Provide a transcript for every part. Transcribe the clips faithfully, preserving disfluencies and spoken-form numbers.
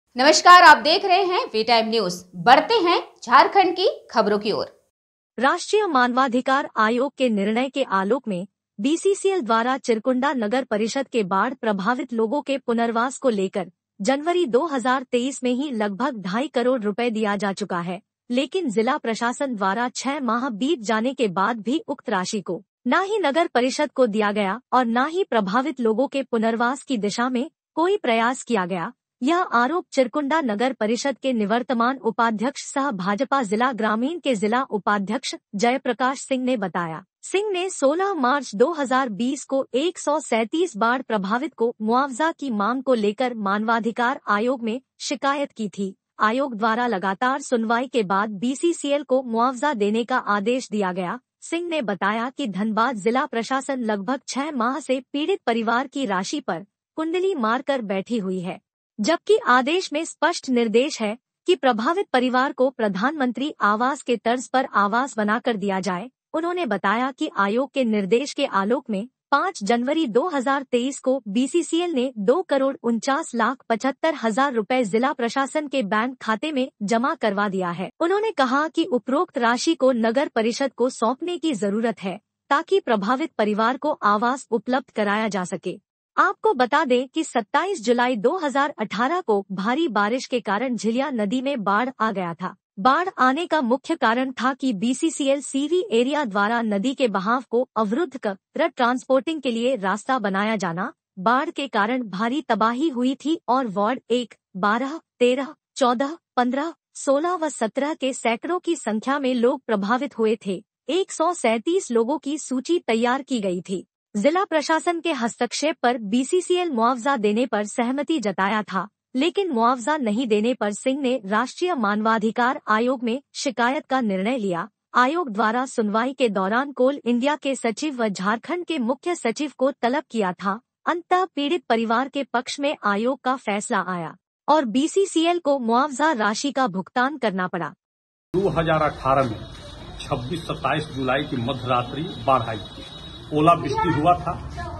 नमस्कार, आप देख रहे हैं वी टाइम न्यूज। बढ़ते हैं झारखंड की खबरों की ओर। राष्ट्रीय मानवाधिकार आयोग के निर्णय के आलोक में बीसीसीएल द्वारा चिरकुंडा नगर परिषद के बाढ़ प्रभावित लोगों के पुनर्वास को लेकर जनवरी दो हज़ार तेईस में ही लगभग ढाई करोड़ रुपए दिया जा चुका है, लेकिन जिला प्रशासन द्वारा छह माह बीत जाने के बाद भी उक्त राशि को न ही नगर परिषद को दिया गया और न ही प्रभावित लोगों के पुनर्वास की दिशा में कोई प्रयास किया गया। यह आरोप चिरकुंडा नगर परिषद के निवर्तमान उपाध्यक्ष सह भाजपा जिला ग्रामीण के जिला उपाध्यक्ष जयप्रकाश सिंह ने बताया। सिंह ने सोलह मार्च दो हज़ार बीस को एक सौ सैंतीस बाढ़ प्रभावित को मुआवजा की मांग को लेकर मानवाधिकार आयोग में शिकायत की थी। आयोग द्वारा लगातार सुनवाई के बाद बीसीसीएल को मुआवजा देने का आदेश दिया गया। सिंह ने बताया कि धनबाद जिला प्रशासन लगभग छह माह से पीड़ित परिवार की राशि पर कुंडली मारकर बैठी हुई है, जबकि आदेश में स्पष्ट निर्देश है कि प्रभावित परिवार को प्रधानमंत्री आवास के तर्ज पर आवास बनाकर दिया जाए। उन्होंने बताया कि आयोग के निर्देश के आलोक में पाँच जनवरी दो हज़ार तेईस को बीसीसीएल ने दो करोड़ उनचास लाख पचहत्तर हजार रुपए जिला प्रशासन के बैंक खाते में जमा करवा दिया है। उन्होंने कहा कि उपरोक्त राशि को नगर परिषद को सौंपने की जरूरत है ताकि प्रभावित परिवार को आवास उपलब्ध कराया जा सके। आपको बता दें कि सत्ताईस जुलाई दो हज़ार अठारह को भारी बारिश के कारण झिलिया नदी में बाढ़ आ गया था। बाढ़ आने का मुख्य कारण था कि बीसीसीएल सीवी एरिया द्वारा नदी के बहाव को अवरुद्ध कर ट्रांसपोर्टिंग के लिए रास्ता बनाया जाना। बाढ़ के कारण भारी तबाही हुई थी और वार्ड एक, बारह, तेरह, चौदह, पंद्रह, सोलह व सत्रह के सैकड़ों की संख्या में लोग प्रभावित हुए थे। एक सौ सैंतीस लोगों की सूची तैयार की गई थी। जिला प्रशासन के हस्तक्षेप पर बीसीसीएल मुआवजा देने पर सहमति जताया था, लेकिन मुआवजा नहीं देने पर सिंह ने राष्ट्रीय मानवाधिकार आयोग में शिकायत का निर्णय लिया। आयोग द्वारा सुनवाई के दौरान कोल इंडिया के सचिव व झारखंड के मुख्य सचिव को तलब किया था। अंततः पीड़ित परिवार के पक्ष में आयोग का फैसला आया और बीसीसीएल को मुआवजा राशि का भुगतान करना पड़ा। दो हज़ार अठारह में छब्बीस सत्ताईस जुलाई की मध्यरात्रि बाढ़ आई थी। ओला वृष्टि हुआ था।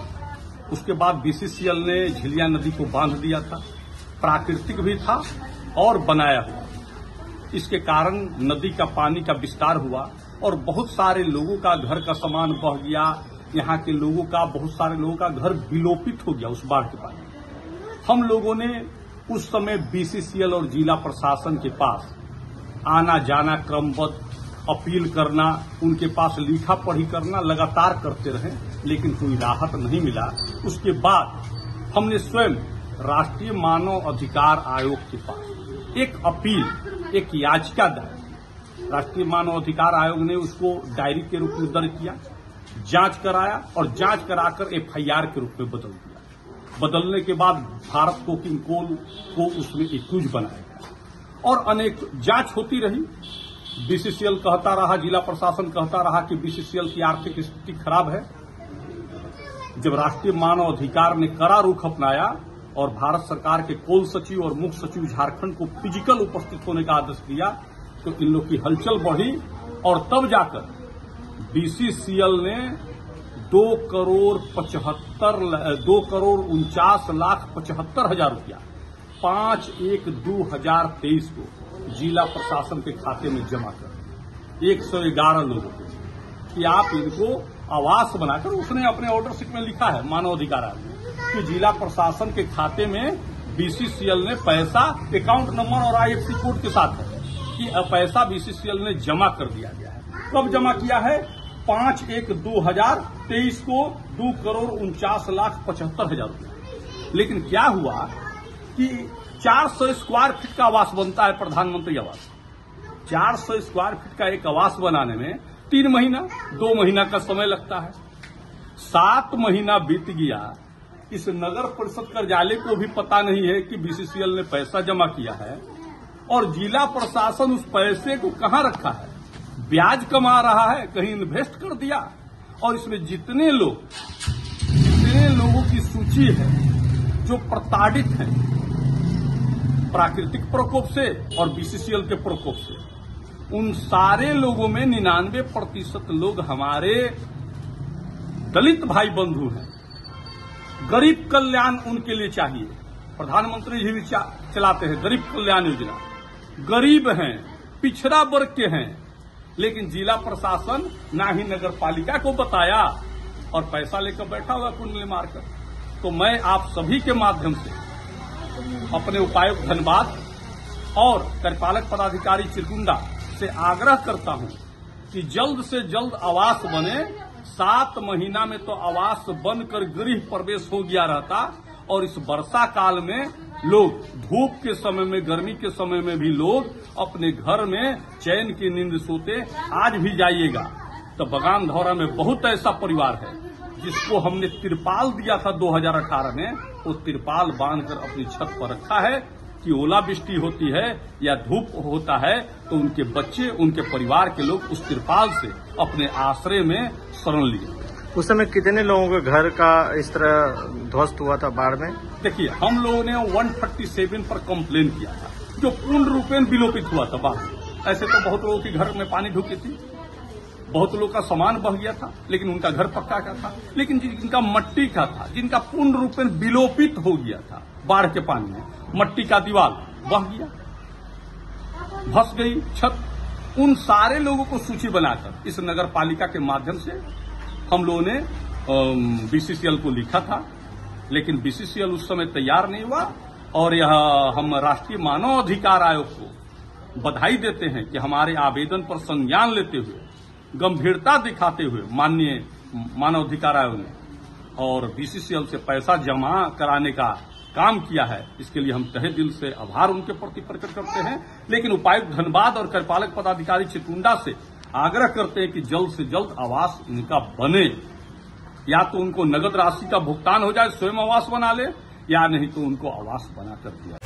उसके बाद बीसीसीएल ने झिलिया नदी को बांध दिया था। प्राकृतिक भी था और बनाया हुआ। इसके कारण नदी का पानी का विस्तार हुआ और बहुत सारे लोगों का घर का सामान बह गया। यहाँ के लोगों का बहुत सारे लोगों का घर विलोपित हो गया उस बाढ़ के पानी। हम लोगों ने उस समय बीसीसीएल और जिला प्रशासन के पास आना जाना क्रमबद्ध अपील करना, उनके पास लिखा पढ़ी करना लगातार करते रहे, लेकिन कोई राहत नहीं मिला। उसके बाद हमने स्वयं राष्ट्रीय मानव अधिकार आयोग के पास एक अपील, एक याचिका दायर। राष्ट्रीय मानव अधिकार आयोग ने उसको डायरी के रूप में दर्ज किया, जांच कराया और जांच कराकर एफआईआर के रूप में बदल दिया। बदलने के बाद भारत कोकिंग कोल को उसमें एक्यूज बनाया गया और अनेक जांच होती रही। बीसीसीएल कहता रहा, जिला प्रशासन कहता रहा कि बीसीसीएल की आर्थिक स्थिति खराब है। जब राष्ट्रीय मानव अधिकार ने कड़ा रुख अपनाया और भारत सरकार के कोल सचिव और मुख्य सचिव झारखंड को फिजिकल उपस्थित होने का आदेश दिया, तो इन लोग की हलचल बढ़ी और तब जाकर बीसीसीएल ने दो करोड़ पचहत्तर दो करोड़ उनचास लाख पचहत्तर हजार रुपया पांच एक दो हजार तेईस को जिला प्रशासन के खाते में जमा कर एक सौ ग्यारह लोगों को कि आप इनको आवास बनाकर, उसने अपने ऑर्डर शीट में लिखा है मानव अधिकार आयोग कि जिला प्रशासन के खाते में बीसीसीएल ने पैसा अकाउंट नंबर और आईएफएससी कोड के साथ है कि पैसा बीसीसीएल ने जमा कर दिया गया है। कब जमा किया है? पांच एक दो हजार तेईस को दो करोड़ उनचास लाख पचहत्तर हजार रुपया। लेकिन क्या हुआ कि चार सौ स्क्वायर फीट का आवास बनता है प्रधानमंत्री आवास। चार सौ स्क्वायर फीट का एक आवास बनाने में तीन महीना दो महीना का समय लगता है। सात महीना बीत गया। इस नगर परिषद कार्यालय को भी पता नहीं है कि बीसीसीएल ने पैसा जमा किया है और जिला प्रशासन उस पैसे को कहां रखा है। ब्याज कमा रहा है, कहीं इन्वेस्ट कर दिया। और इसमें जितने लोग जितने लोगों की सूची है जो प्रताड़ित हैं प्राकृतिक प्रकोप से और बीसीसीएल के प्रकोप से, उन सारे लोगों में निन्यानवे प्रतिशत लोग हमारे दलित भाई बंधु हैं। गरीब कल्याण उनके लिए चाहिए। प्रधानमंत्री जी भी चलाते हैं, गरीब कल्याण योजना। गरीब हैं, पिछड़ा वर्ग के हैं, लेकिन जिला प्रशासन ना ही नगर पालिका को बताया और पैसा लेकर बैठा हुआ कुंडली मारकर। तो मैं आप सभी के माध्यम से अपने उपायुक्त धनबाद और कार्यपालक पदाधिकारी चिरकुंडा से आग्रह करता हूं कि जल्द से जल्द आवास बने। सात महीना में तो आवास बनकर गृह प्रवेश हो गया रहता और इस वर्षा काल में लोग धूप के समय में, गर्मी के समय में भी लोग अपने घर में चैन की नींद सोते। आज भी जाइएगा तो बगान धौरा में बहुत ऐसा परिवार है जिसको हमने तिरपाल दिया था दो हज़ार अठारह में, वो तिरपाल बांधकर अपनी छत पर रखा है कि ओलावृष्टि होती है या धूप होता है तो उनके बच्चे, उनके परिवार के लोग उस तिरपाल से अपने आश्रय में शरण लिए। उस समय कितने लोगों के घर का इस तरह ध्वस्त हुआ था बाढ़ में? देखिए, हम लोगों ने एक सौ सैंतीस पर कंप्लेन किया था, जो पूर्ण रूपेण विलोपित हुआ था बाढ़। ऐसे तो बहुत लोगों के घर में पानी ढुकी थी, बहुत लोगों का सामान बह गया था, लेकिन उनका घर पक्का का था। लेकिन जिनका मट्टी का था, जिनका पूर्ण रूपेण विलोपित हो गया था बाढ़ के पानी में, मट्टी का दीवार बह गया, धंस गई छत, उन सारे लोगों को सूची बनाकर इस नगर पालिका के माध्यम से हम लोगों ने बीसीसीएल को लिखा था, लेकिन बीसीसीएल उस समय तैयार नहीं हुआ। और यह हम राष्ट्रीय मानव अधिकार आयोग को बधाई देते हैं कि हमारे आवेदन पर संज्ञान लेते हुए, गंभीरता दिखाते हुए माननीय मानव अधिकार आयोग ने और बीसीसीएल से पैसा जमा कराने का काम किया है। इसके लिए हम तहे दिल से आभार उनके प्रति प्रकट करते हैं। लेकिन उपायुक्त धनबाद और कार्यपालक पदाधिकारी चिरकुंडा से आग्रह करते हैं कि जल्द से जल्द आवास इनका बने, या तो उनको नगद राशि का भुगतान हो जाए, स्वयं आवास बना ले, या नहीं तो उनको आवास बनाकर दिया